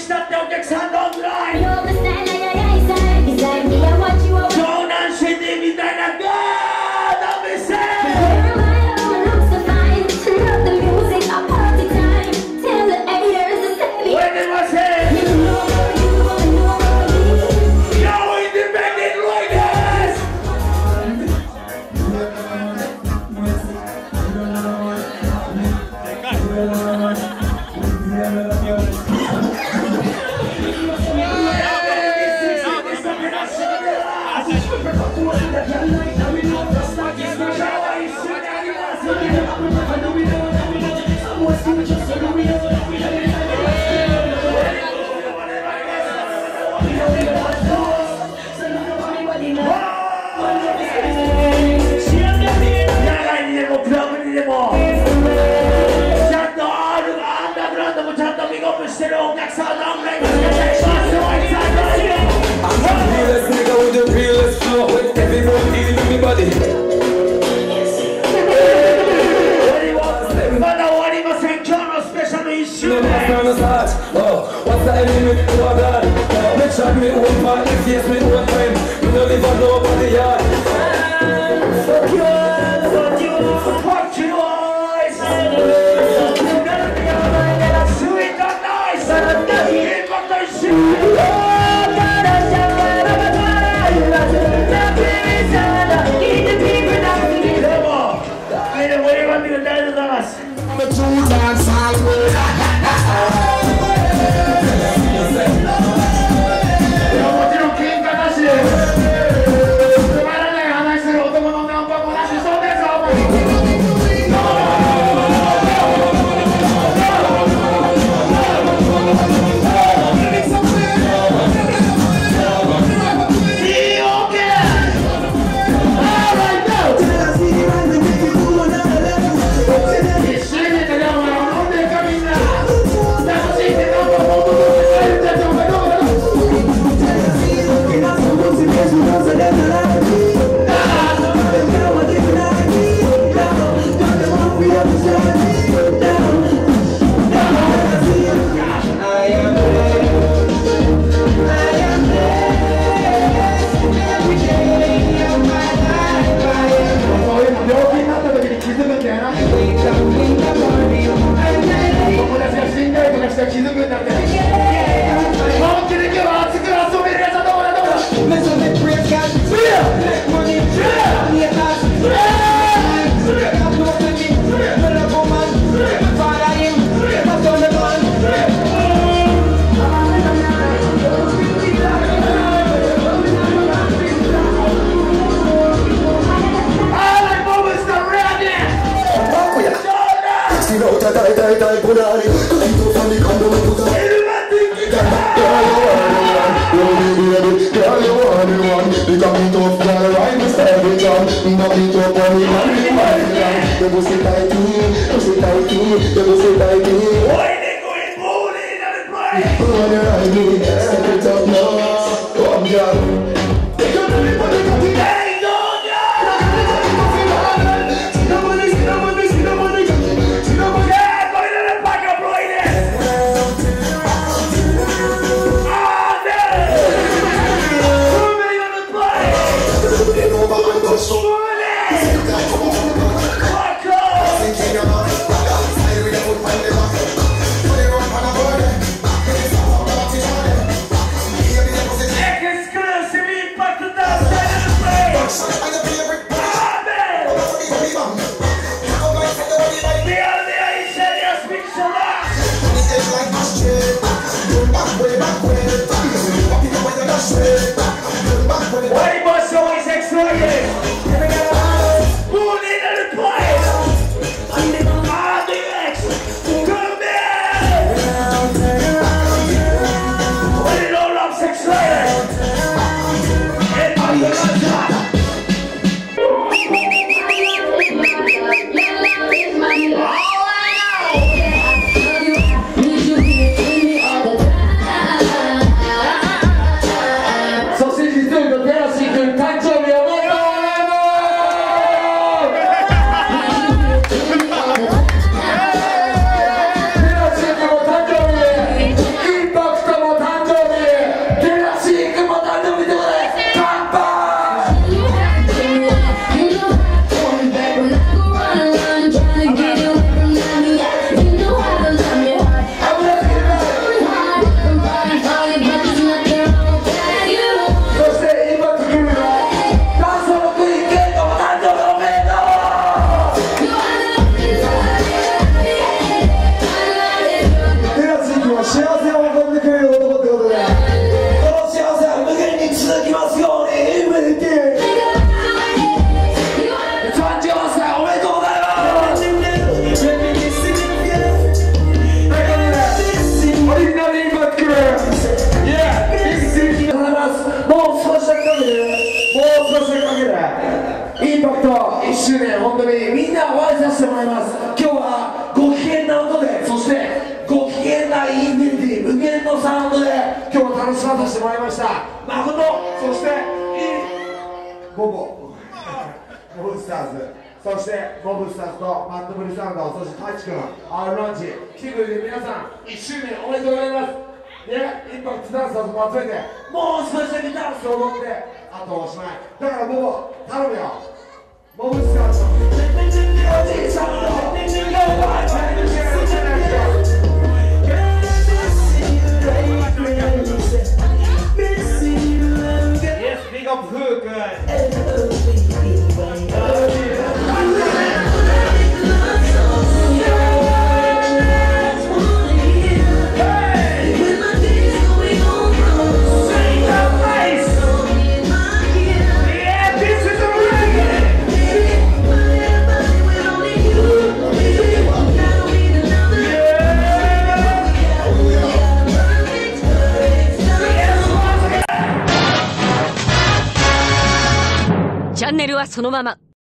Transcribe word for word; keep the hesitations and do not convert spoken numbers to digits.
したってお客さんどんぐらい？ You're the style like a guy side. Beside me, I want you over. 湘南シティみたいなガーダメせ You're my own, looks so fine. Love the music, our party time. Tell the haters to stay. おいでませ You know what you want, you know what you need. Yo, independent Reggae! してるお客さん何回もしかします。I'm the realest nigga with the realest flow. Everyone dealing with me body. まだ終わりません。今日のスペシャルいっしゅうねん。What's the limit to our God? Let's try me one part, yes me one time. We don't live on nobody yard. Fuck you all, fuck you all, fuck you all. Exclusive! のサウンドで今日は楽しまさせてもらいました。誠、そしてボボボブスターズ、そしてボブスターズとマッドブルサウンド、そしてタイチ君、アールランチ来てくれて皆さんいっしゅうねんおめでとうございます。ね、インパクトダンサーズも集めてもう少しだけダンスを踊ってあとおしまいだからボボ頼むよ。ボブスターズのおじいちゃんのYes, big up Hook. チャンネルはそのまま。